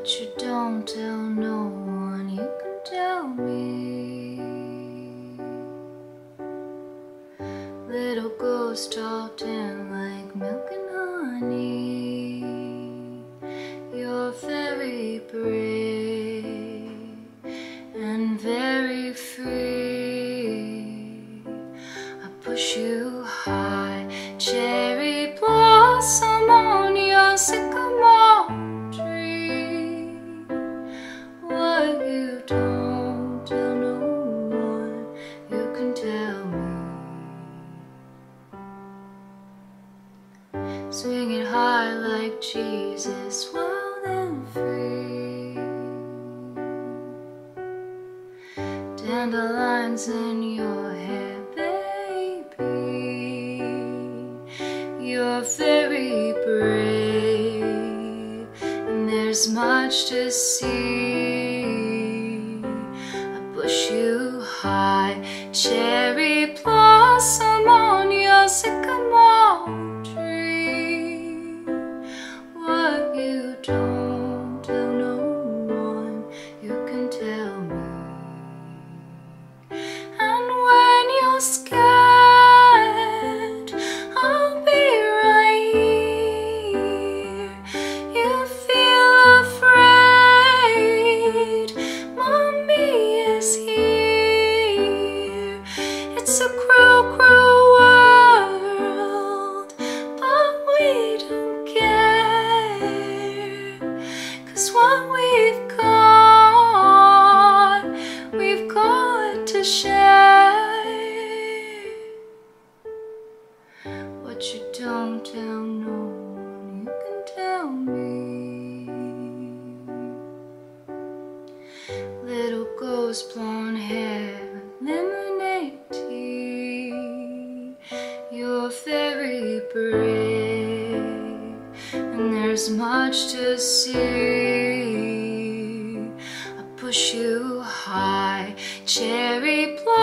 What you don't tell no one, you can tell me. Little ghost talking like milk and honey. You're very brave and very free. I push you high, cherry blossom on your sycamore tree. What you don't tell no one, you can tell me. Swing it high like Jesus, wild and free. Dandelions in your hair, baby. You're very brave, and there's much to see. I push you high, cherry blossom on your sycamore tree. What you don't tell no one, you can tell me. And when you're scared, I'll be right here. You feel afraid, Mommy is here. It's a cruel, cruel world, but we don't care. 'Cause what we've got to share. What you don't tell no one, you can tell me. Little ghost blonde hair, lemonade tea. You're very brave, and there's much to see. I push you high, cherry blossom